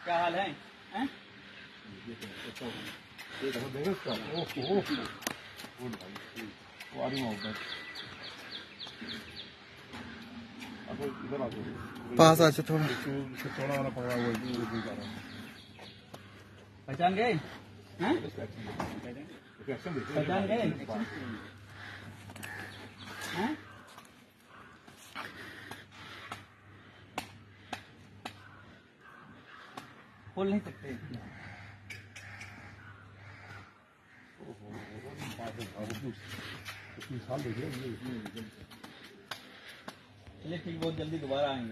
क्या हाल है? हैं? पास आ थोड़ा पहचान गए? हैं? पहचान गए? हैं? खोल नहीं सकते। चलिए ठीक, बहुत जल्दी दोबारा आएंगे।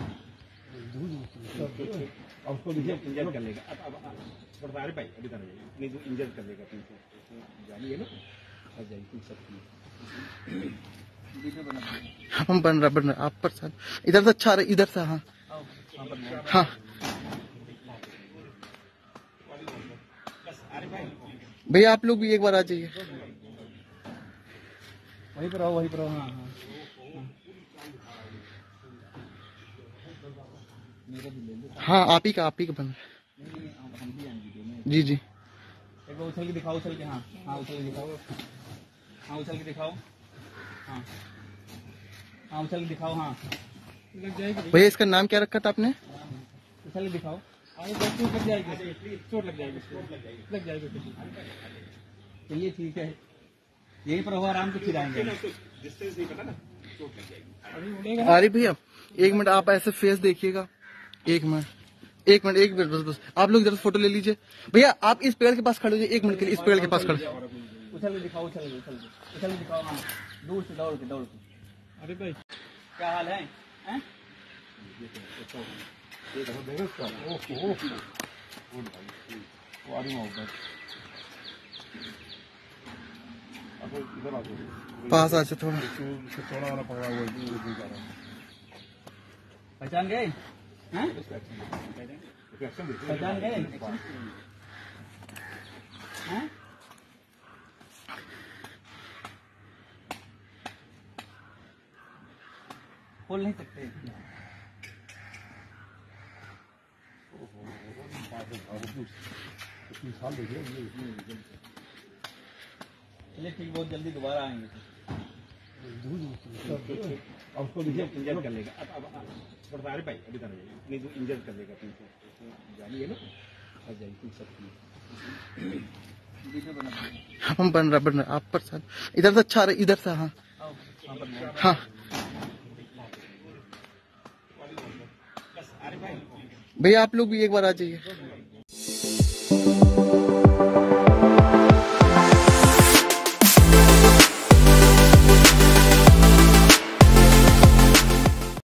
अब उसको इंजर कर लेगा। अब बरदारी भाई अभी नहीं तो इंजर कर लेगा। जानिए ना आ जाएगी सबकी। हम बन रहा आप पर सर इधर से अच्छा इधर से। हाँ हाँ भैया आप लोग भी एक बार आ जाइए। वहीं पर आओ, वहीं पर आओ। हाँ हाँ हाँ आप ही का बन। जी जी एक बार उछल के दिखाओ, उछल के। हाँ हाँ उछल के दिखाओ। हाँ उछल के दिखाओ। हाँ हाँ उछल के दिखाओ। हाँ लग जाएगी भैया। इसका नाम क्या रखा था आपने? उछल के दिखाओ। लग जाएगी, चोट लग जाएगी, लग जाएगी। चलिए ठीक है, यहीं पर हो आराम से, फिर आएंगे। अरे भैया एक मिनट आप ऐसे फेस देखिएगा। एक मिनट बस आप लोग इधर फोटो ले लीजिए। भैया आप इस पेड़ के पास खड़े हो जाइए 1 मिनट के लिए। इस पेड़ के पास खड़े। उछल के दिखाओ, उछल के दिखाओ। हाँ दूर से दौड़ के। अरे भाई क्या हाल है? हैं? पास आ थोड़ा पहचान गए? हैं? पहचान गए? हैं? खोल नहीं सकते। चलिए ठीक, बहुत जल्दी दोबारा आएंगे। अब उसको इंजर कर लेगा। अब बरदारी भाई अभी नहीं तो इंजर कर लेगा। जानिए ना आ जाएगी सबकी। हम बन रहा आप पर सर इधर से अच्छा इधर से। हाँ हाँ भैया आप लोग भी एक बार आ जाइए।